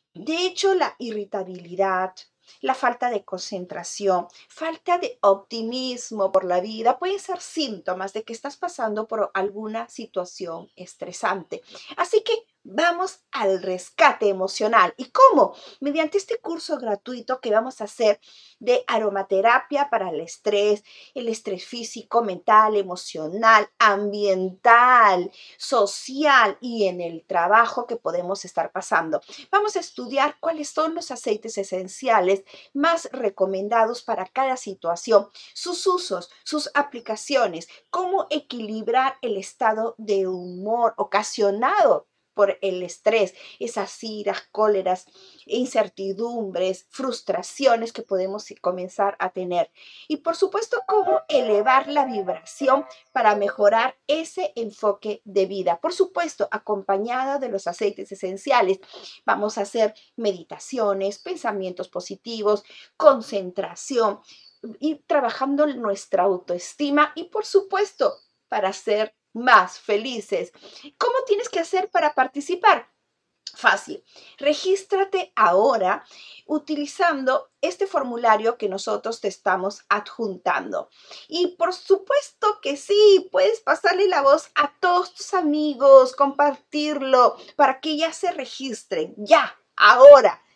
De hecho, la irritabilidad, la falta de concentración, falta de optimismo por la vida pueden ser síntomas de que estás pasando por alguna situación estresante. Así que vamos al rescate emocional. ¿Y cómo? Mediante este curso gratuito que vamos a hacer de aromaterapia para el estrés físico, mental, emocional, ambiental, social y en el trabajo que podemos estar pasando. Vamos a estudiar cuáles son los aceites esenciales más recomendados para cada situación, sus usos, sus aplicaciones, cómo equilibrar el estado de humor ocasionado por el estrés, esas iras, cóleras, incertidumbres, frustraciones que podemos comenzar a tener. Y por supuesto, cómo elevar la vibración para mejorar ese enfoque de vida. Por supuesto, acompañada de los aceites esenciales. Vamos a hacer meditaciones, pensamientos positivos, concentración, ir trabajando nuestra autoestima y por supuesto para ser más felices. ¿Cómo tienes que hacer para participar? Fácil. Regístrate ahora utilizando este formulario que nosotros te estamos adjuntando. Y por supuesto que sí, puedes pasarle la voz a todos tus amigos, compartirlo para que ya se registren, ya, ahora.